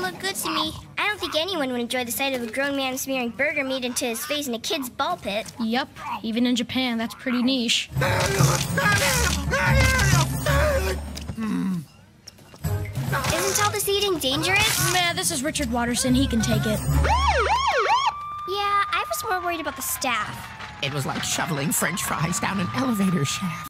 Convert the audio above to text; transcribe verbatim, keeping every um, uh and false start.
look good to me. I don't think anyone would enjoy the sight of a grown man smearing burger meat into his face in a kid's ball pit. Yep, even in Japan, that's pretty niche. Mm. Isn't all this eating dangerous? Nah, this is Richard Watterson. He can take it. Yeah, I was more worried about the staff. It was like shoveling French fries down an elevator shaft.